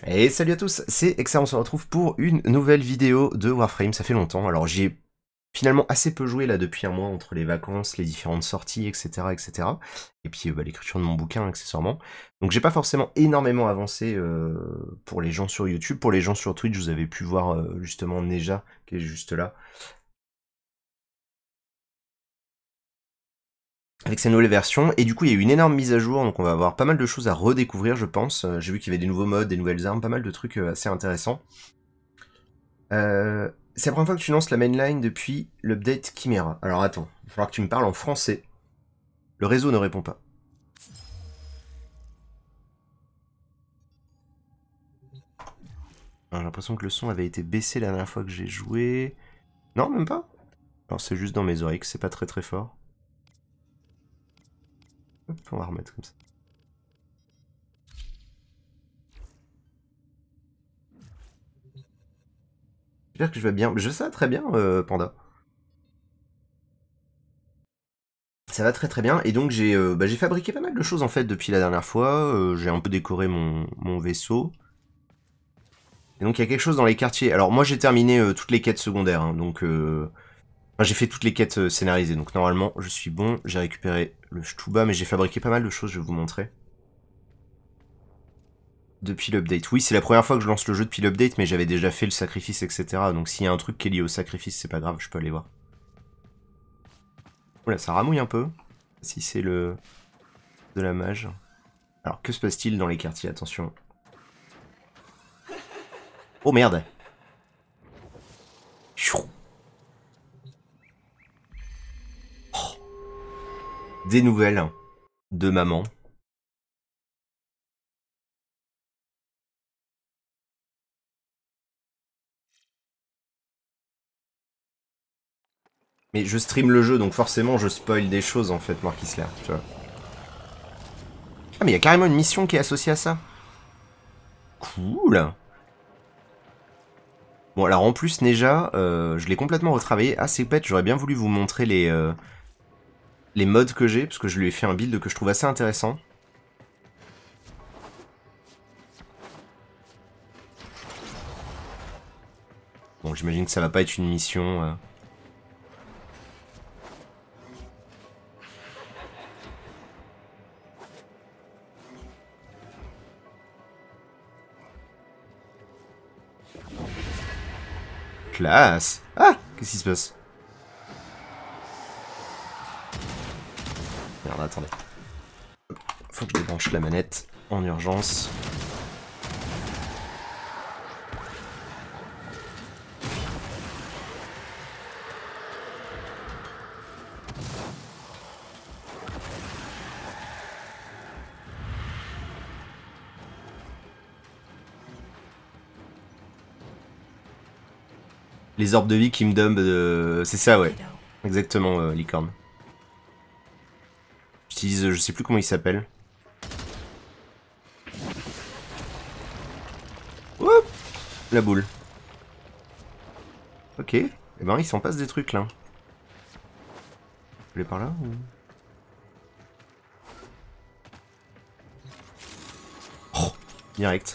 Et salut à tous, c'est Excel, on se retrouve pour une nouvelle vidéo de Warframe, ça fait longtemps. Alors j'y ai finalement assez peu joué là depuis un mois entre les vacances, les différentes sorties, etc. etc. Et puis l'écriture de mon bouquin accessoirement. Donc j'ai pas forcément énormément avancé pour les gens sur YouTube. Pour les gens sur Twitch, vous avez pu voir justement Neja qui est juste là. Avec sa nouvelle version, et du coup il y a eu une énorme mise à jour, donc on va avoir pas mal de choses à redécouvrir je pense. J'ai vu qu'il y avait des nouveaux modes, des nouvelles armes, pas mal de trucs assez intéressants. C'est la première fois que tu lances la mainline depuis l'update Chimera. Alors attends, il va falloir que tu me parles en français. Le réseau ne répond pas. J'ai l'impression que le son avait été baissé la dernière fois que j'ai joué. Non, même pas. Alors c'est juste dans mes oreilles que c'est pas très très fort. Hop, on va remettre comme ça. J'espère que je vais bien. Je sais très bien, Panda. Ça va très très bien. Et donc j'ai fabriqué pas mal de choses en fait depuis la dernière fois. J'ai un peu décoré mon vaisseau. Et donc il y a quelque chose dans les quartiers. Alors moi j'ai terminé toutes les quêtes secondaires. Hein, donc enfin, j'ai fait toutes les quêtes scénarisées. Donc normalement je suis bon. J'ai récupéré le Shtuba. Mais j'ai fabriqué pas mal de choses, je vais vous montrer. Depuis l'update. Oui, c'est la première fois que je lance le jeu depuis l'update. Mais j'avais déjà fait le sacrifice, etc. Donc s'il y a un truc qui est lié au sacrifice, c'est pas grave, je peux aller voir. Oula, ça ramouille un peu. Si c'est le... de la mage. Alors que se passe-t-il dans les quartiers? Attention. Oh merde. Chou. Des nouvelles de maman. Mais je stream le jeu, donc forcément je spoil des choses en fait, Marquisler, tu vois. Ah mais il y a carrément une mission qui est associée à ça. Cool. Bon alors en plus Neja, je l'ai complètement retravaillé. Ah c'est bête, j'aurais bien voulu vous montrer les mods que j'ai, parce que je lui ai fait un build que je trouve assez intéressant. Bon j'imagine que ça va pas être une mission... Classe. Ah, qu'est-ce qui se passe? Merde, attendez. Faut que je débranche la manette en urgence. Les orbes de vie qui me donnent... C'est ça, ouais. Exactement, licorne. J'utilise... je sais plus comment il s'appelle. Oup, la boule. Ok. Eh ben, il s'en passe des trucs, là. Je vais par là ou... Oh, direct.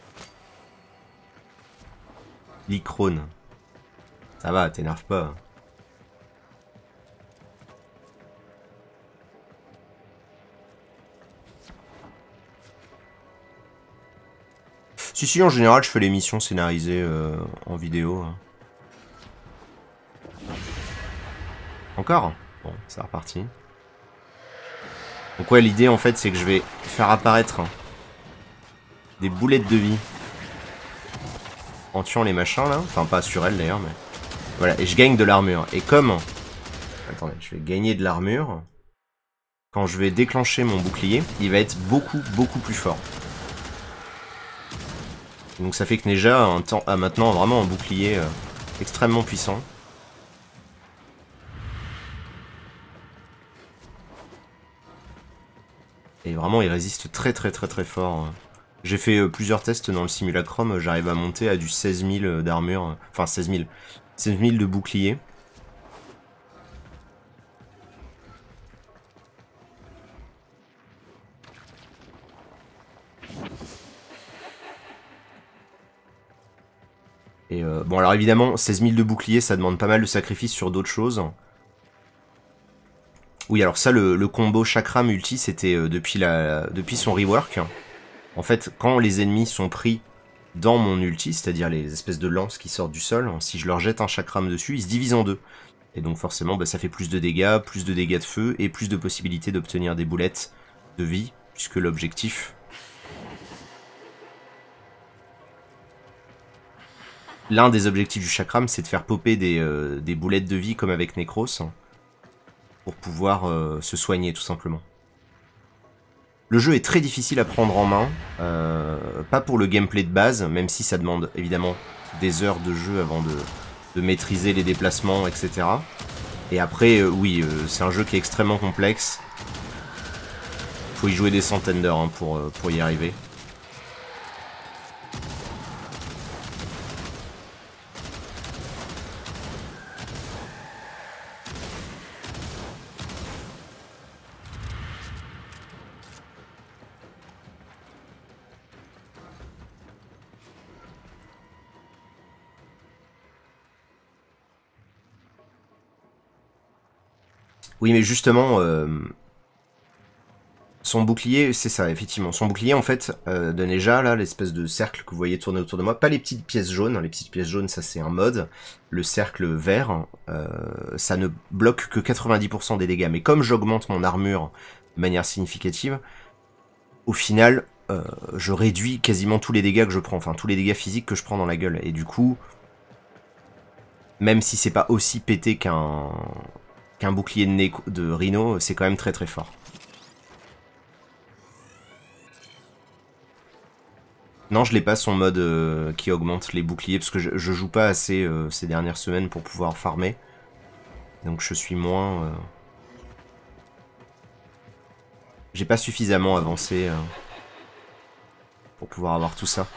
Lycrone. Ça va, t'énerve pas. Si, si, en général, je fais les missions scénarisées en vidéo. Encore? Bon, c'est reparti. Donc ouais, l'idée, en fait, c'est que je vais faire apparaître des boulettes de vie en tuant les machins, là. Enfin, pas sur elles, d'ailleurs, mais... Voilà, et je gagne de l'armure. Et comme... Attendez, je vais gagner de l'armure. Quand je vais déclencher mon bouclier, il va être beaucoup, beaucoup plus fort. Donc ça fait que Neja a maintenant vraiment un bouclier extrêmement puissant. Et vraiment, il résiste très très très très fort. J'ai fait plusieurs tests dans le simulacrum, j'arrive à monter à du 16 000 d'armure. Enfin 16 000. 16 000 de bouclier. Et bon, alors évidemment, 16 000 de bouclier, ça demande pas mal de sacrifices sur d'autres choses. Oui, alors ça, le combo chakra multi, c'était depuis son rework. En fait, quand les ennemis sont pris dans mon ulti, c'est-à-dire les espèces de lances qui sortent du sol, si je leur jette un chakram dessus, ils se divisent en deux. Et donc forcément, bah, ça fait plus de dégâts de feu, et plus de possibilités d'obtenir des boulettes de vie, puisque l'objectif... L'un des objectifs du chakram, c'est de faire popper des boulettes de vie comme avec Necros, pour pouvoir se soigner tout simplement. Le jeu est très difficile à prendre en main, pas pour le gameplay de base, même si ça demande évidemment des heures de jeu avant de maîtriser les déplacements, etc. Et après, oui, c'est un jeu qui est extrêmement complexe. Faut y jouer des centaines d'heures hein, pour y arriver. Oui, mais justement, son bouclier, c'est ça, effectivement. Son bouclier, en fait, de Neja, là, l'espèce de cercle que vous voyez tourner autour de moi, pas les petites pièces jaunes. Hein, les petites pièces jaunes, ça c'est un mode. Le cercle vert, ça ne bloque que 90% des dégâts. Mais comme j'augmente mon armure de manière significative, au final, je réduis quasiment tous les dégâts que je prends. Enfin, tous les dégâts physiques que je prends dans la gueule. Et du coup, même si c'est pas aussi pété qu'un bouclier de Rhino, c'est quand même très très fort. Non, je l'ai pas son mode qui augmente les boucliers, parce que je joue pas assez ces dernières semaines pour pouvoir farmer. Donc je suis moins... J'ai pas suffisamment avancé pour pouvoir avoir tout ça.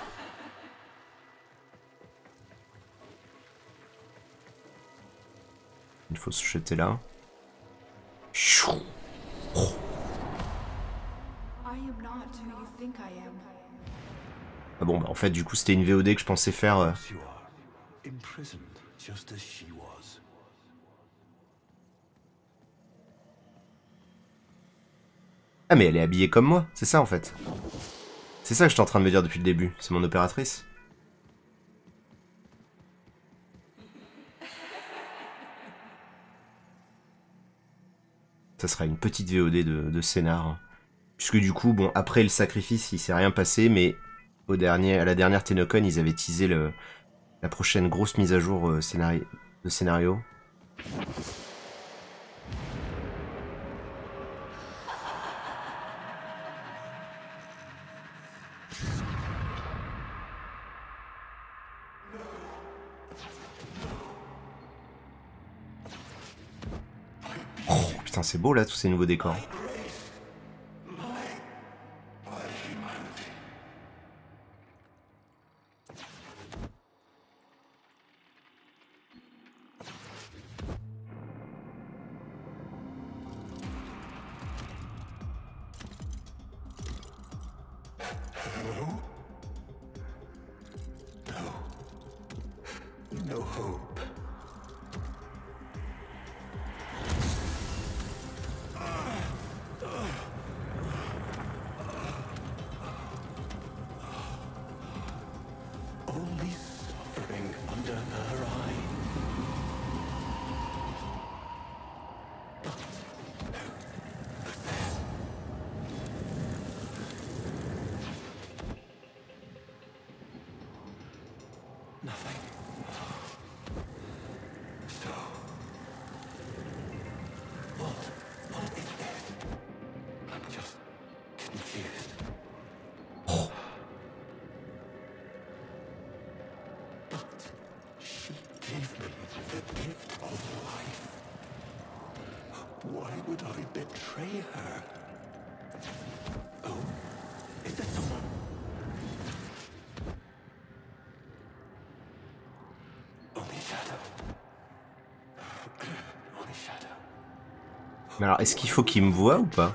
Il faut se jeter là. Ah bon, bah en fait, du coup, c'était une VOD que je pensais faire... Ah, mais elle est habillée comme moi, c'est ça, en fait. C'est ça que j'étais en train de me dire depuis le début. C'est mon opératrice. Ça sera une petite VOD de scénar. Puisque du coup, bon, après le sacrifice, il s'est rien passé, mais à la dernière Tenocon, ils avaient teasé la prochaine grosse mise à jour de scénario. Oh putain, c'est beau là, tous ces nouveaux décors. Mais alors, est-ce qu'il faut qu'il me voie ou pas?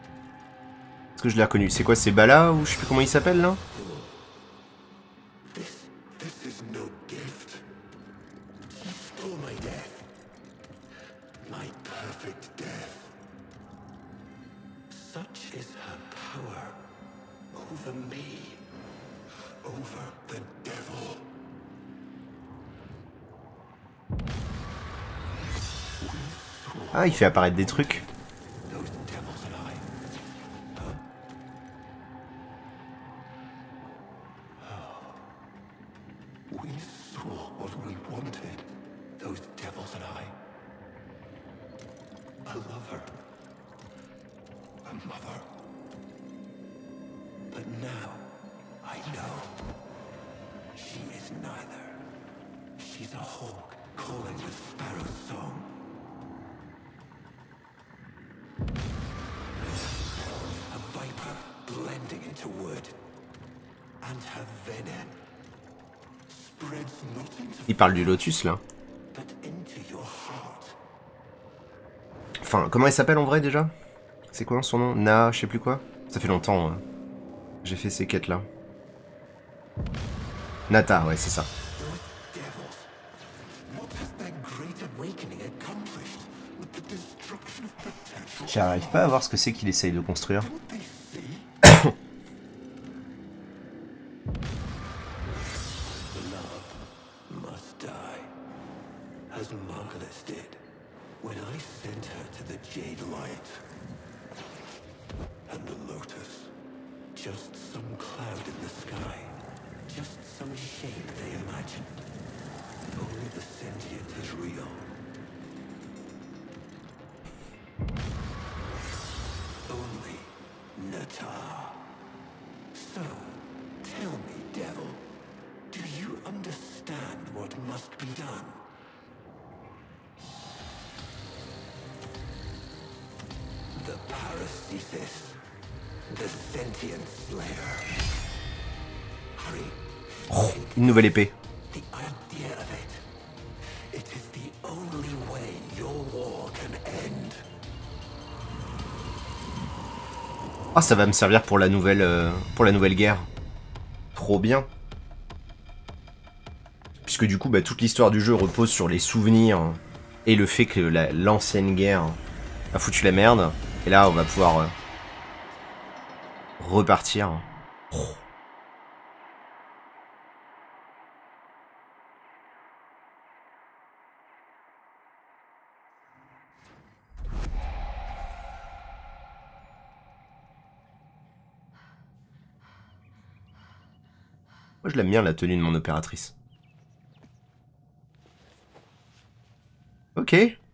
Est-ce que je l'ai reconnu? C'est quoi, c'est Bala ou je sais plus comment il s'appelle là? over me, over the devil. Ah, il fait apparaître des trucs. Those devils and I. We saw what we wanted. Those devils and I. A lover. A mother. But now, I know. She is neither. She's a hawk calling the sparrow's song. A viper blending into wood. And her venom spreads not into Il parle du lotus là. but into your heart. Enfin, comment il s'appelle en vrai déjà? C'est quoi son nom? Na, je sais plus quoi. Ça fait longtemps que j'ai fait ces quêtes là. Nata, ouais, c'est ça. Those devils. What has their great awakening accomplished with the destruction of potential? J'arrive pas à voir ce que c'est qu'il essaye de construire. Don't they see? Love must die, as Margulis did when I sent her to the Jade Light. And the Lotus, just some cloud in the sky, just some shape they imagined. Only the sentient is real. Only Natar. So, tell me, devil, do you understand what must be done? The Parasisis, the sentient slayer. Hurry, Oh, une nouvelle épée. the idea of it. It is the only way your war can end. Ah, ça va me servir pour la nouvelle guerre. Trop bien. Puisque du coup, bah, toute l'histoire du jeu repose sur les souvenirs et le fait que l'ancienne guerre a foutu la merde. Et là, on va pouvoir repartir. Oh. Moi, je l'aime bien, la tenue de mon opératrice. Ok.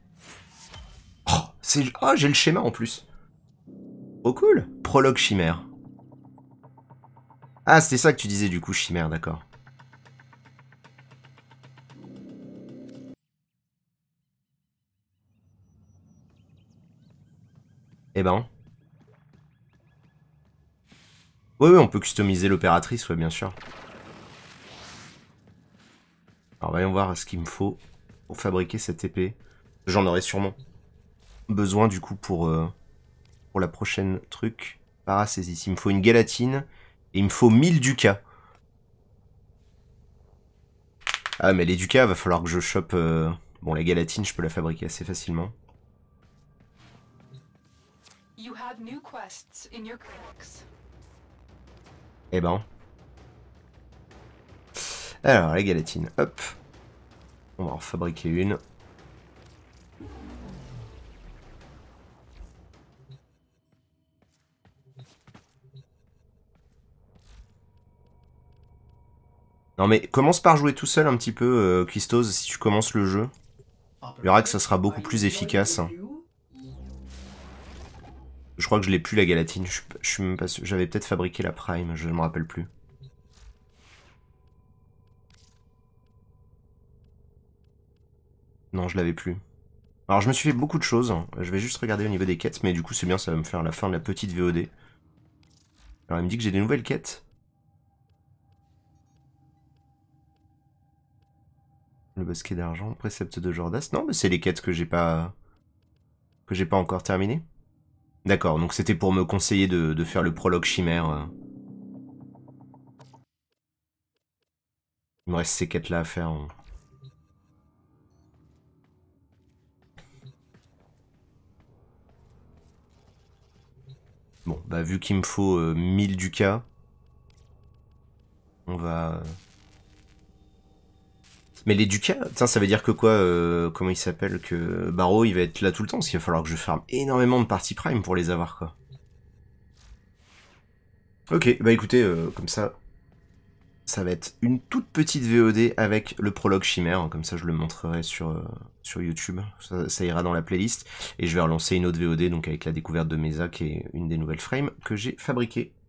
Oh, j'ai le schéma en plus. Oh, cool. Prologue chimère. Ah, c'était ça que tu disais du coup, chimère, d'accord. Eh ben. Oui, on peut customiser l'opératrice, ouais, bien sûr. Alors, voyons voir ce qu'il me faut pour fabriquer cette épée. J'en aurai sûrement besoin, du coup, pour la prochaine truc. Paracésis. Il me faut une galatine et il me faut 1000 ducats. Ah, mais les ducats, va falloir que je chope... Bon, la galatine, je peux la fabriquer assez facilement. You had new quests in your codex. Eh ben. Alors, la galatine, hop. On va en fabriquer une. Non mais commence par jouer tout seul un petit peu, Christos, si tu commences le jeu. Tu verras que ça sera beaucoup plus efficace. Je crois que je l'ai plus la galatine, je suis même pas sûr. J'avais peut-être fabriqué la prime, je ne me rappelle plus. Non, je l'avais plus. Alors je me suis fait beaucoup de choses, je vais juste regarder au niveau des quêtes, mais du coup c'est bien, ça va me faire la fin de la petite VOD. Alors il me dit que j'ai des nouvelles quêtes. Le bosquet d'argent, précepte de Jordas. Non, mais c'est les quêtes que j'ai pas encore terminées. D'accord, donc c'était pour me conseiller de faire le prologue chimère. Il me reste ces quêtes-là à faire. Bon, bah vu qu'il me faut 1000 ducats, on va... Mais les ducats, ça veut dire que quoi, comment il s'appelle, que Barrow il va être là tout le temps, parce qu'il va falloir que je farme énormément de parties prime pour les avoir, quoi. Ok, bah écoutez, comme ça va être une toute petite VOD avec le prologue chimère, comme ça je le montrerai sur YouTube, ça ira dans la playlist, et je vais relancer une autre VOD, donc avec la découverte de Mesa, qui est une des nouvelles frames que j'ai fabriquées.